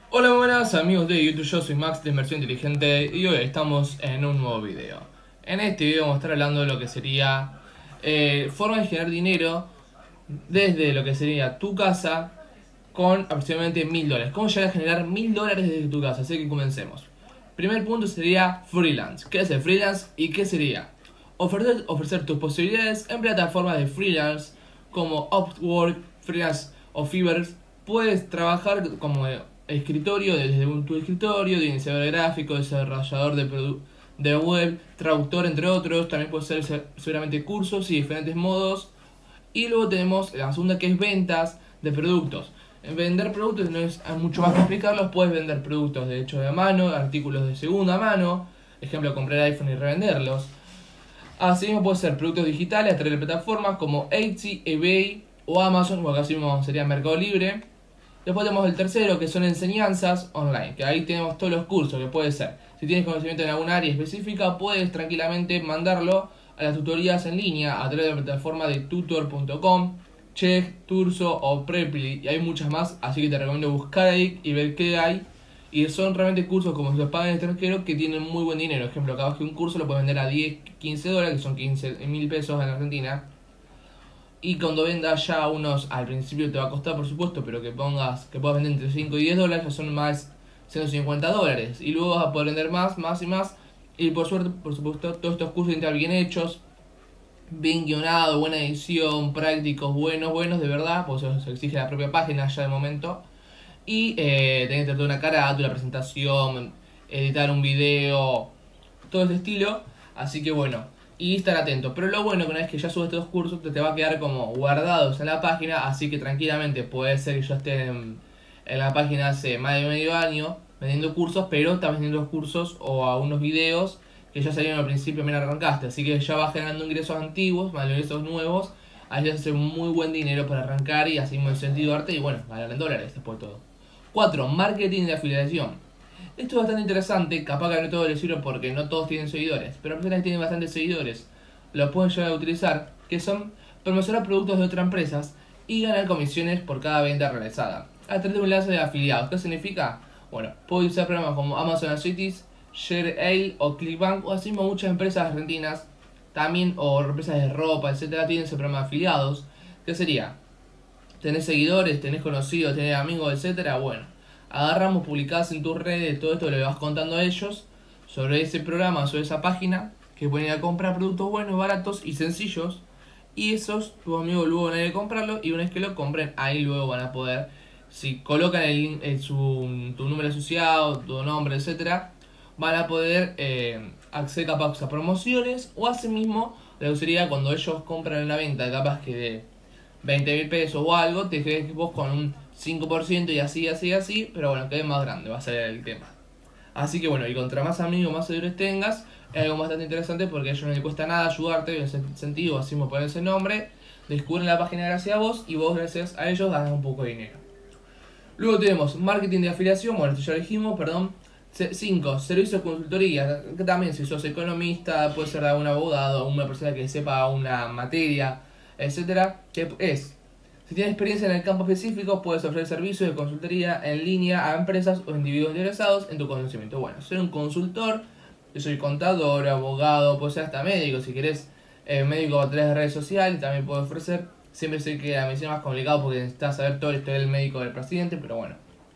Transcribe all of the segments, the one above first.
Hola, buenas amigos de YouTube, yo soy Max de Inversión Inteligente y hoy estamos en un nuevo video. En este video vamos a estar hablando de lo que sería formas de generar dinero desde lo que sería tu casa con aproximadamente $1000. ¿Cómo llegar a generar $1000 desde tu casa? Así que comencemos. Primer punto sería freelance. ¿Qué es el freelance y qué sería? Ofrecer tus posibilidades en plataformas de freelance como Upwork, Freelance o Fiverr. Puedes trabajar como escritorio desde tu escritorio, de iniciador gráfico, desarrollador de web, traductor, entre otros. También puedes hacer seguramente cursos y diferentes modos. Y luego tenemos la segunda, que es ventas de productos. En vender productos no es mucho más que explicarlos. Puedes vender productos de hecho de mano, artículos de segunda mano, ejemplo, comprar iPhone y revenderlos. Así mismo puede ser productos digitales a través de plataformas como Etsy, eBay o Amazon, o acá mismo sería Mercado Libre. Después tenemos el tercero, que son enseñanzas online, que ahí tenemos todos los cursos, que puede ser, si tienes conocimiento en alguna área específica, puedes tranquilamente mandarlo a las tutorías en línea a través de la plataforma de tutor.com, Check, Turso o Preply, y hay muchas más, así que te recomiendo buscar ahí y ver qué hay. Y son realmente cursos como si los pagan en extranjero que tienen muy buen dinero. Ejemplo, acá que un curso lo puedes vender a 10, 15 dólares, que son 15.000 pesos en Argentina. Y cuando vendas ya unos, al principio te va a costar por supuesto, pero que puedas vender entre 5 y 10 dólares, ya son más 150 dólares. Y luego vas a poder vender más, más y más. Y por suerte, por supuesto, todos estos cursos tienen que estar bien hechos, bien guionados, buena edición, prácticos, buenos de verdad, pues eso se exige la propia página ya de momento. Y tenés que tener toda una carátula, presentación, editar un video, todo ese estilo. Así que bueno, y estar atento. Pero lo bueno que una vez que ya subes estos cursos te va a quedar como guardados en la página. Así que tranquilamente puede ser que yo esté en la página hace más de medio año vendiendo cursos, pero estás vendiendo los cursos o a unos videos que ya salieron al principio mientras arrancaste. Así que ya vas generando ingresos antiguos, más ingresos nuevos. Ahí ya hace muy buen dinero para arrancar y así me incentivarte y bueno, ganar en dólares después de todo. 4. Marketing de afiliación. Esto es bastante interesante, capaz que a no todos les sirve porque no todos tienen seguidores, pero personas que tienen bastantes seguidores lo pueden llegar a utilizar, que son promocionar productos de otras empresas y ganar comisiones por cada venta realizada a través de un enlace de afiliados. ¿Qué significa? Bueno, puedo usar programas como Amazon Analytics, ShareAle o Clickbank, o así muchas empresas argentinas también, o empresas de ropa, etcétera, tienen ese programa de afiliados. ¿Qué sería? Tenés seguidores, tenés conocidos, tenés amigos, etcétera. Bueno, agarramos, publicadas en tus redes, todo esto le vas contando a ellos sobre ese programa, sobre esa página, que pueden ir a comprar productos buenos, baratos y sencillos. Y esos, tus amigos luego van a ir a comprarlo, y una vez que lo compren, ahí luego van a poder, si colocan el link, tu número asociado, tu nombre, etcétera, van a poder acceder capaz a promociones, o asimismo la usaría cuando ellos compran en la venta, capaz que de 20.000 pesos o algo, te quedes vos con un 5% y así, pero bueno, que es más grande, va a ser el tema. Así que bueno, y contra más amigos, más seguidores tengas, es algo bastante interesante porque a ellos no les cuesta nada ayudarte, en ese sentido, así me pones ese nombre, descubren la página gracias a vos y vos gracias a ellos ganas un poco de dinero. Luego tenemos marketing de afiliación, bueno, esto ya lo dijimos, perdón. 5. Servicios de consultoría, que también si sos economista, puede ser un abogado, una persona que sepa una materia, etcétera, que es, si tienes experiencia en el campo específico, puedes ofrecer servicios de consultoría en línea a empresas o individuos interesados en tu conocimiento. Bueno, soy un consultor, yo soy contador, abogado, puede ser hasta médico, si querés médico a través de redes sociales, también puedo ofrecer. Siempre sé que la medicina es más complicado porque necesitas saber todo el historial médico del paciente, pero bueno.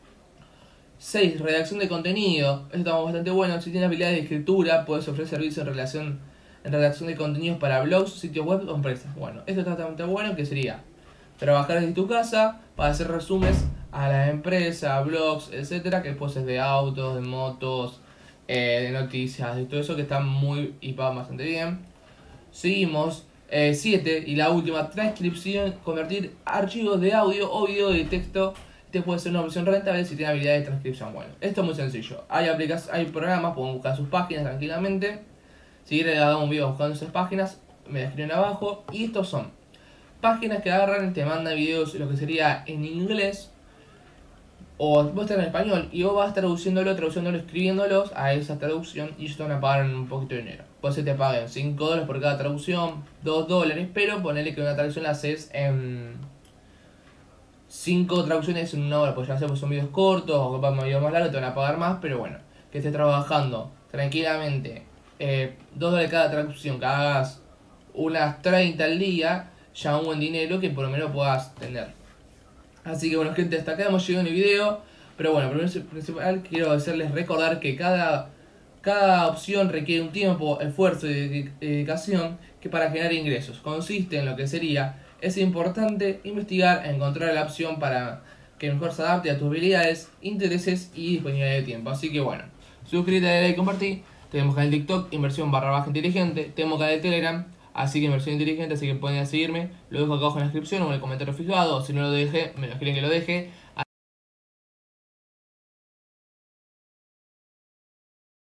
6. Redacción de contenido. Esto está bastante bueno. Si tienes habilidades de escritura, puedes ofrecer servicios en redacción de contenidos para blogs, sitios web o empresas. Bueno, esto está bastante bueno, que sería trabajar desde tu casa para hacer resúmenes a las empresas, blogs, etcétera, que después es de autos, de motos, de noticias, de todo eso que está muy y pagan bastante bien. Seguimos. 7. Y la última, transcripción, convertir archivos de audio o video de texto. Este puede ser una opción rentable si tiene habilidades de transcripción. Bueno, esto es muy sencillo. Hay programas, pueden buscar sus páginas tranquilamente. Si quieren, hagamos un video buscando esas páginas, me describen abajo. Y estos son páginas que agarran, te mandan videos, lo que sería en inglés, o vos estás en español y vos vas traduciéndolo, escribiéndolos a esa traducción, y ellos te van a pagar un poquito de dinero. Puede ser que te paguen 5 dólares por cada traducción, 2 dólares, pero ponele que una traducción la haces en 5 traducciones en una hora, pues ya sea pues son videos cortos o videos más largos, te van a pagar más, pero bueno, que estés trabajando tranquilamente $2 cada traducción, que hagas unas 30 al día, ya un buen dinero que por lo menos puedas tener. Así que bueno gente, hasta acá hemos llegado en el video, pero bueno, principal quiero hacerles recordar que cada opción requiere un tiempo, esfuerzo y dedicación que para generar ingresos. Consiste en lo que sería, es importante investigar, encontrar la opción para que mejor se adapte a tus habilidades, intereses y disponibilidad de tiempo. Así que bueno, suscríbete, dale like, compartí. Tenemos canal de TikTok, inversión_inteligente. Tenemos canal de Telegram, así que inversión inteligente, así que pueden seguirme. Lo dejo acá abajo en la descripción o en el comentario fijado. Si no lo dejé, me lo quieren que lo deje.